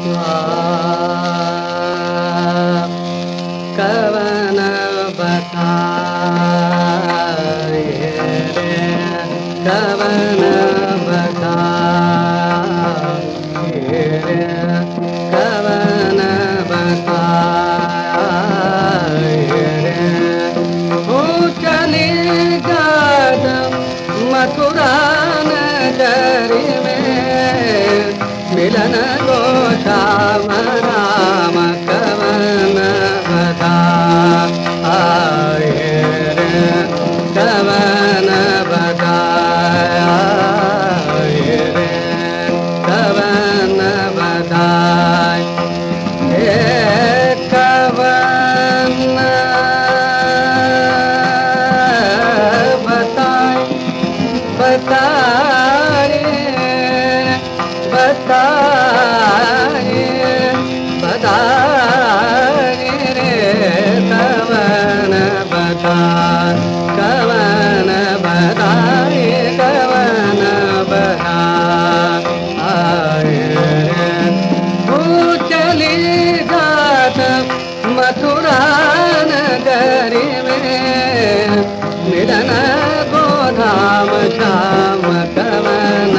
कवन बताए रे कवन बताए रे कवन बताए रे हो चली गाद मथुरा नगरी में मिलन को श्याम राम कवन बताए रे कवन बताए रे कवन बताए कवन बताए बताए बताए बताए रे कवन बताए कवन बताए कवन बताए रे हो चली जात मथुरा नगरी में मिलन को धाम श्याम कवन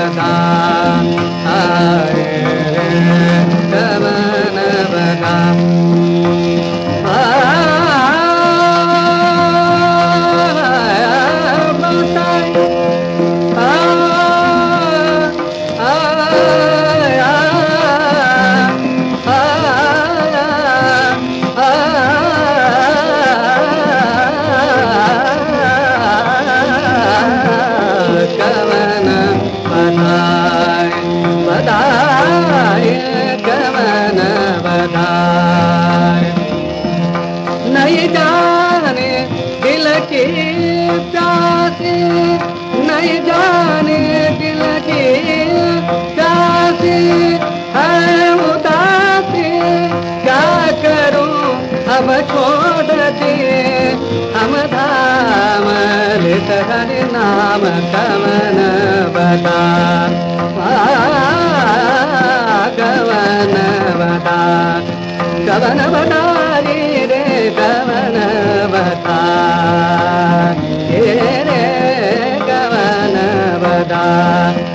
बताए रे कवन बताए कवन बताए नहीं जाने दिल की प्यासी नहीं जाने दिल की प्यासी है उदासी क्या करूं अब छोड़ दिए हम धाम लित हरि नाम कवन बता कवन बता कवन बताए रे कवन बताए रे कवन बता